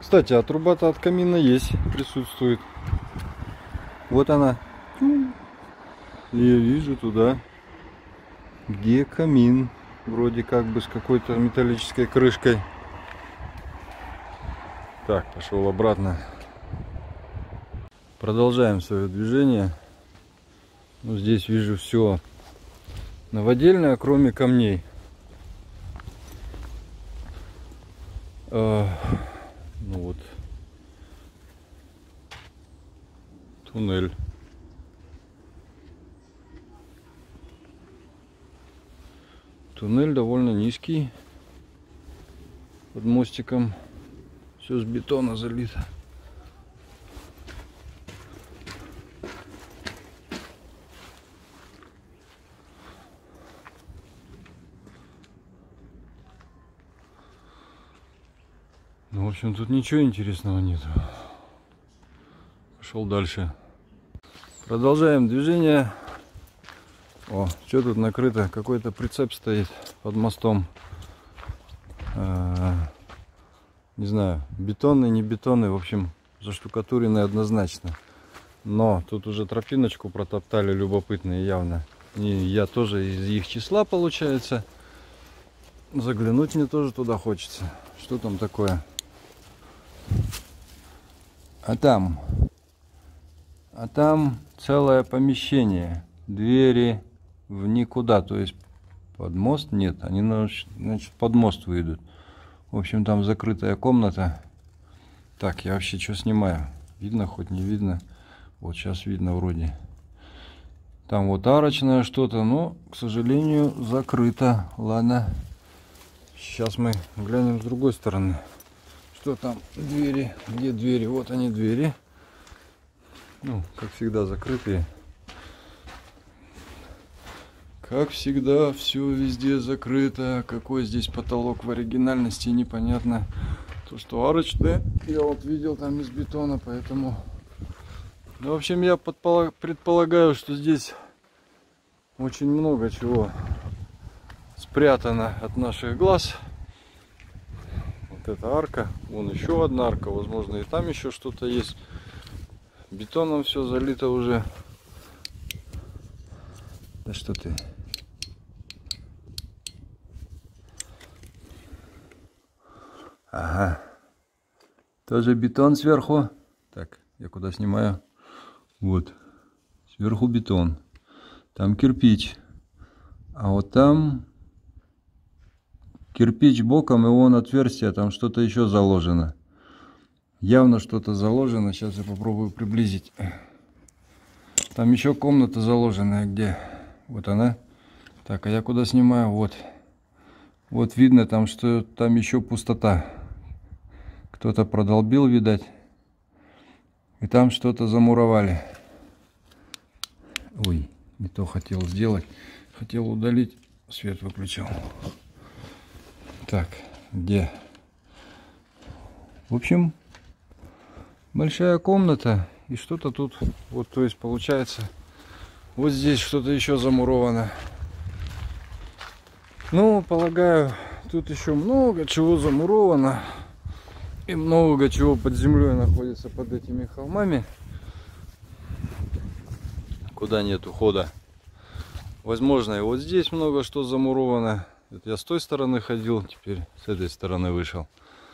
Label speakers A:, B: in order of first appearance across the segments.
A: Кстати, а труба-то от камина есть, присутствует. Вот она. Я вижу туда, где камин. Вроде как бы с какой-то металлической крышкой. Так, пошел обратно. Продолжаем свое движение. Ну, здесь вижу все новодельное, кроме камней. Ну вот. Туннель. Туннель довольно низкий. Под мостиком. Все с бетона залито. Ну, в общем, тут ничего интересного нет. Пошел дальше. Продолжаем движение. О, что тут накрыто? Какой-то прицеп стоит под мостом. Не знаю, бетонный, не бетонный, в общем, заштукатуренный однозначно. Но тут уже тропиночку протоптали любопытные явно. И я тоже из их числа, получается. Заглянуть мне тоже туда хочется. Что там такое? А там целое помещение. Двери в никуда, то есть под мост нет. Они, значит, под мост выйдут. В общем, там закрытая комната. Так, я вообще что снимаю? Видно, хоть не видно? Вот сейчас видно вроде. Там вот арочное что-то, но, к сожалению, закрыто. Ладно. Сейчас мы глянем с другой стороны. Что там? Двери. Где двери? Вот они, двери. Ну, как всегда, закрытые. Как всегда, все везде закрыто. Какой здесь потолок в оригинальности, непонятно. То, что арочное, я вот видел там из бетона, поэтому... Ну, в общем, я предполагаю, что здесь очень много чего спрятано от наших глаз. Вот эта арка, вон еще одна арка, возможно, и там еще что-то есть. Бетоном все залито уже. Да что ты? Ага. Тоже бетон сверху. Так, я куда снимаю? Вот. Сверху бетон. Там кирпич. А вот там кирпич боком, и вон отверстие, там что-то еще заложено. Явно что-то заложено. Сейчас я попробую приблизить. Там еще комната заложенная, где? Вот она. Так, а я куда снимаю? Вот. Вот видно там, что там еще пустота. Кто-то продолбил, видать. И там что-то замуровали. Ой, не то хотел сделать. Хотел удалить. Свет выключил. Так, где? В общем, большая комната. И что-то тут, вот, то есть получается, вот здесь что-то еще замуровано. Ну, полагаю, тут еще много чего замуровано. И много чего под землей находится под этими холмами. Куда нет ухода. Возможно, и вот здесь много что замуровано. Это я с той стороны ходил, теперь с этой стороны вышел.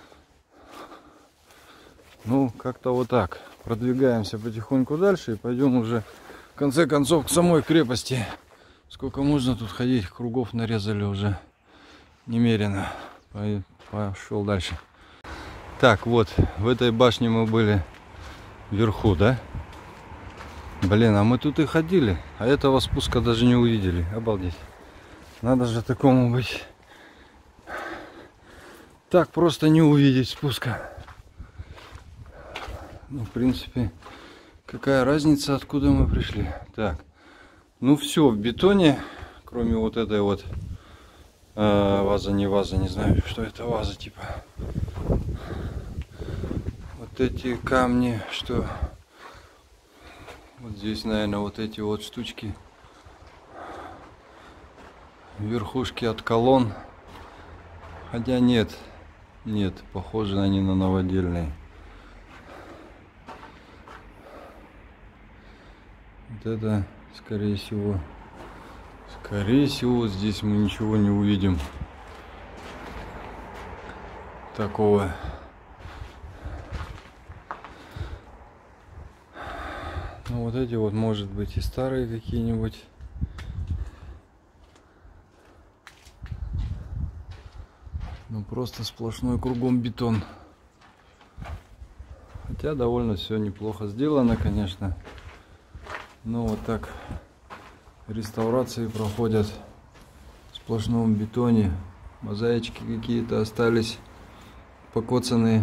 A: Ну, как-то вот так. Продвигаемся потихоньку дальше и пойдем уже, в конце концов, к самой крепости. Сколько можно тут ходить, кругов нарезали уже немерено. Пошел дальше. Так, вот, в этой башне мы были вверху, да? Блин, а мы тут и ходили, а этого спуска даже не увидели. Обалдеть. Надо же такому быть. Так просто не увидеть спуска. Ну, в принципе, какая разница, откуда мы пришли. Так, ну все в бетоне, кроме вот этой вот ваза, не знаю, что это ваза, типа. Вот эти камни, что... Вот здесь, наверное, вот эти вот штучки. Верхушки от колонн. Хотя нет, Нет, похожи они на новодельные. Вот это, скорее всего, здесь мы ничего не увидим такого. Ну вот эти вот, может быть, и старые какие-нибудь. Ну просто сплошной кругом бетон. Хотя довольно все неплохо сделано, конечно. Но вот так реставрации проходят в сплошном бетоне. Мозаички какие-то остались покоцанные,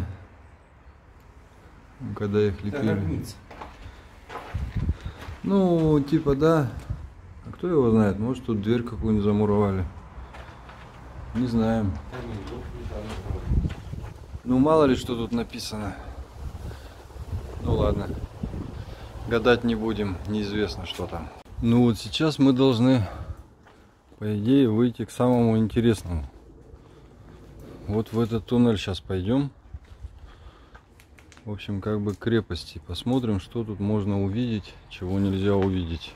A: когда их лепили. Ну, типа, да. А кто его знает? Может, тут дверь какую-нибудь замуровали. Не знаем. Ну, мало ли, что тут написано. Ну, ладно. Гадать не будем. Неизвестно, что там. Ну, вот сейчас мы должны, по идее, выйти к самому интересному. Вот в этот туннель сейчас пойдем. В общем, как бы к крепости. Посмотрим, что тут можно увидеть, чего нельзя увидеть.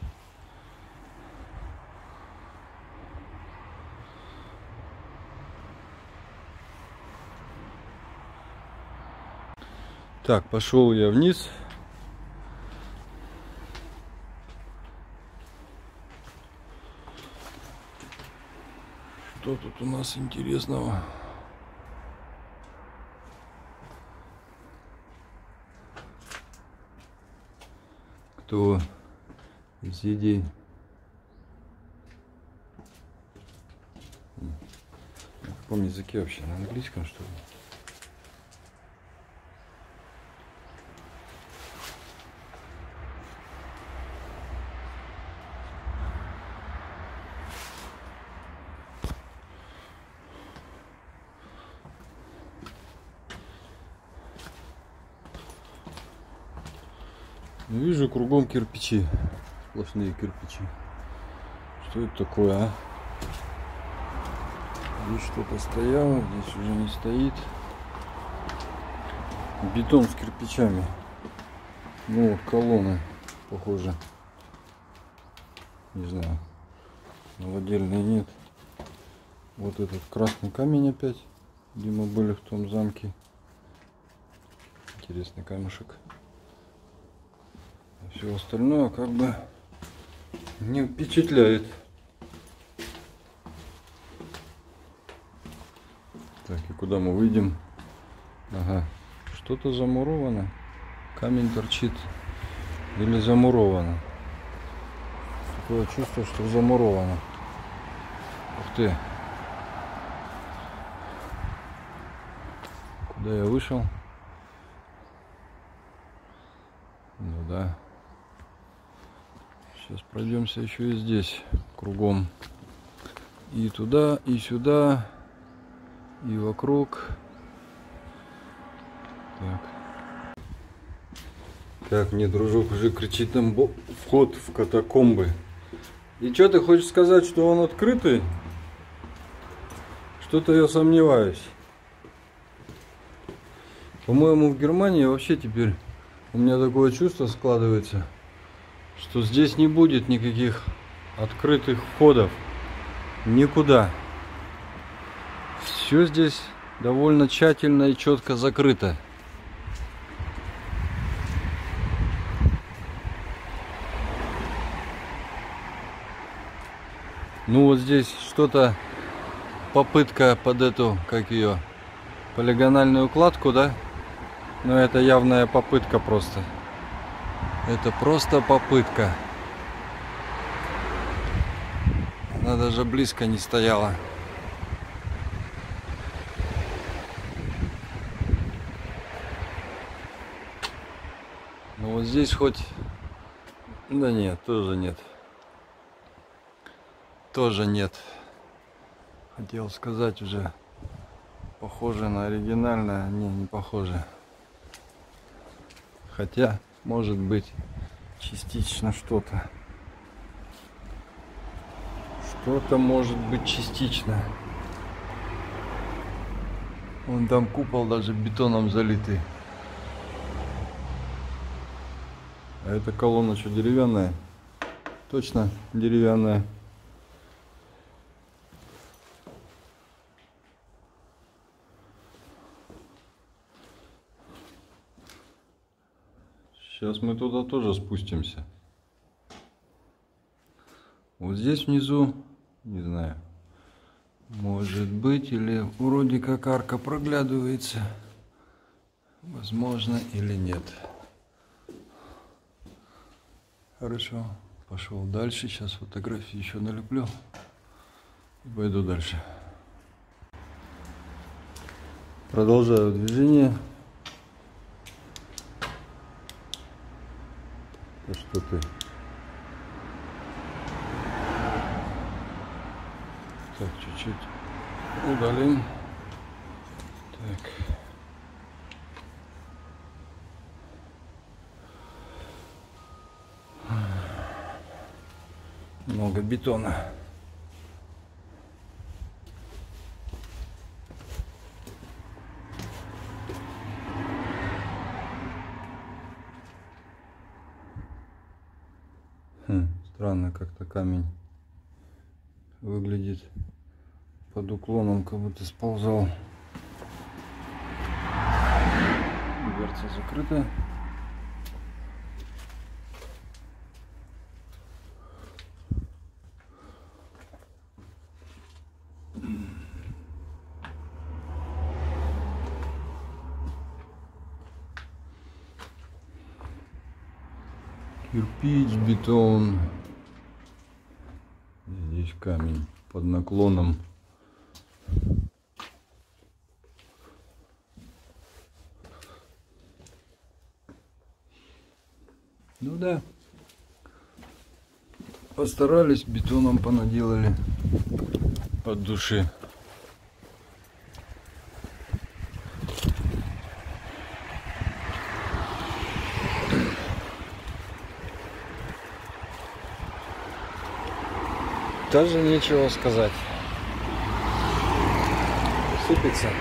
A: Так, пошел я вниз. Что тут у нас интересного? Кто из идей? На каком языке вообще? На английском, что ли? Вижу кругом кирпичи, сплошные кирпичи. Что это такое, а? Здесь что-то стояло, здесь уже не стоит. Бетон с кирпичами. Ну вот колонны, похоже. Не знаю, новодельные нет. Вот этот красный камень опять, где мы были в том замке. Интересный камешек. Все остальное как бы не впечатляет. Так, и куда мы выйдем? Ага, что-то замуровано. Камень торчит или замуровано. Такое чувство, что замуровано. Ух ты. Куда я вышел? Ну да. Сейчас пройдемся еще и здесь кругом. И туда, и сюда, и вокруг. Так. Так, мне дружок уже кричит нам вход в катакомбы. И что ты хочешь сказать, что он открытый? Что-то я сомневаюсь. По-моему, в Германии вообще теперь у меня такое чувство складывается, что здесь не будет никаких открытых входов никуда. Все здесь довольно тщательно и четко закрыто. Ну вот здесь что-то, попытка под эту, как ее, полигональную укладку, да? Но это явная попытка просто. Это просто попытка. Она даже близко не стояла. Ну вот здесь хоть... Да нет, тоже нет. Тоже нет. Хотел сказать уже. Похоже на оригинальное. Не похоже. Хотя, может быть, частично что-то. Что-то может быть частично. Вон там купол даже бетоном залитый. А эта колонна что, деревянная? Точно деревянная. Сейчас мы туда тоже спустимся. Вот здесь внизу, не знаю, может быть, или вроде как арка проглядывается. Возможно или нет. Хорошо, пошел дальше. Сейчас фотографии еще налеплю и пойду дальше. Продолжаю движение. Да что ты? Так, чуть-чуть удалим. Так. Много бетона. Странно как-то камень выглядит под уклоном, как будто сползал. Дверца закрыта. Кирпич, бетон. Здесь камень под наклоном. Ну да. Постарались, бетоном понаделали от души. Даже нечего сказать. Сыпется.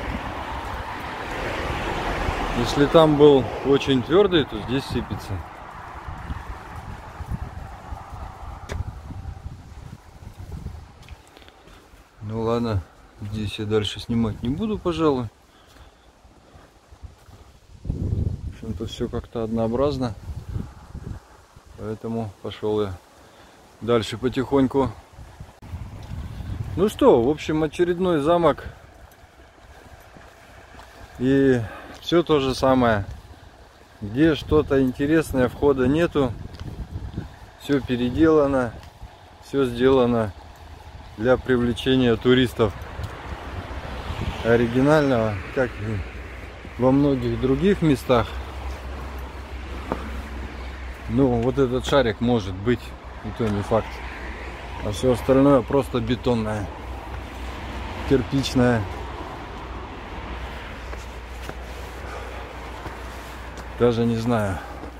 A: Если там был очень твердый, то здесь сыпется. Ну ладно, здесь я дальше снимать не буду, пожалуй. В общем-то все как-то однообразно. Поэтому пошел я дальше потихоньку. Ну что, в общем, очередной замок. И все то же самое. Где что-то интересное, входа нету. Все переделано. Все сделано для привлечения туристов. Оригинального, как и во многих других местах. Ну, вот этот шарик может быть, и то не факт. А все остальное просто бетонное, кирпичное. Даже не знаю.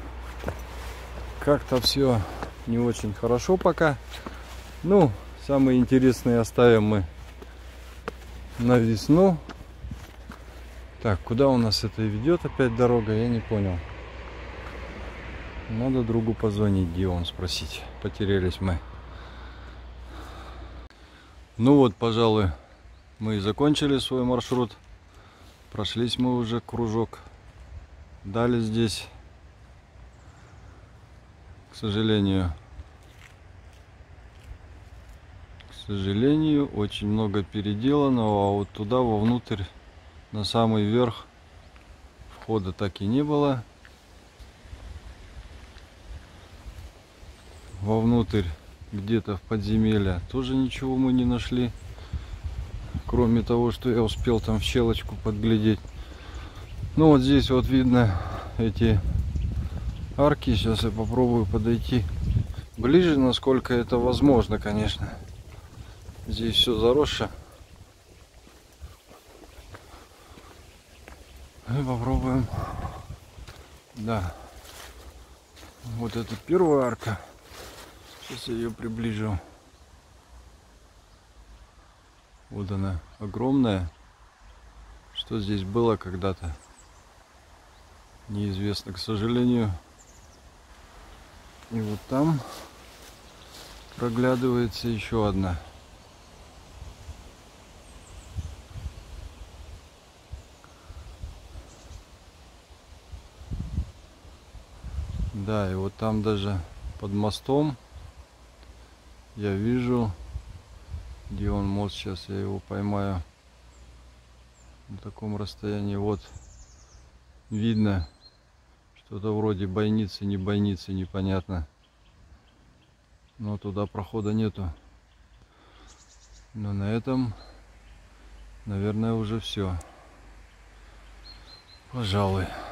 A: Как-то все не очень хорошо пока. Ну, самые интересные оставим мы на весну. Так, куда у нас это ведет опять дорога, я не понял. Надо другу позвонить, где он, спросить. Потерялись мы. Ну вот, пожалуй, мы и закончили свой маршрут. Прошлись мы уже кружок. Дали здесь, к сожалению, очень много переделанного, а вот туда вовнутрь, на самый верх, входа так и не было. Вовнутрь, где-то в подземелье, тоже ничего мы не нашли, кроме того, что я успел там в щелочку подглядеть. Ну вот здесь вот видно эти арки. Сейчас я попробую подойти ближе, насколько это возможно, конечно. Здесь все заросше. И попробуем. Да. Вот это первая арка. Сейчас я ее приближу. Вот она, огромная, Что здесь было когда-то, неизвестно, к сожалению. И вот там проглядывается еще одна. Да, и вот там даже под мостом я вижу, где он мост, сейчас я его поймаю на таком расстоянии. Вот видно что-то вроде бойницы, не бойницы, непонятно. Но туда прохода нету. Но на этом, наверное, уже все. Пожалуй.